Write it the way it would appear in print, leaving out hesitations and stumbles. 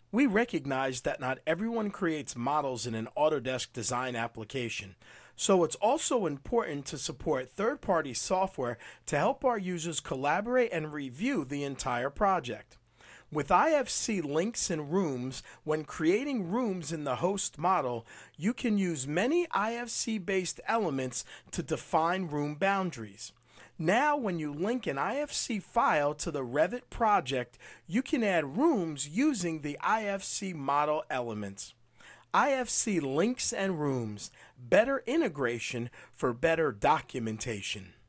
We recognize that not everyone creates models in an Autodesk design application, so it's also important to support third-party software to help our users collaborate and review the entire project. With IFC links and rooms, when creating rooms in the host model, you can use many IFC-based elements to define room boundaries. Now, when you link an IFC file to the Revit project, you can add rooms using the IFC model elements. IFC links and rooms, better integration for better documentation.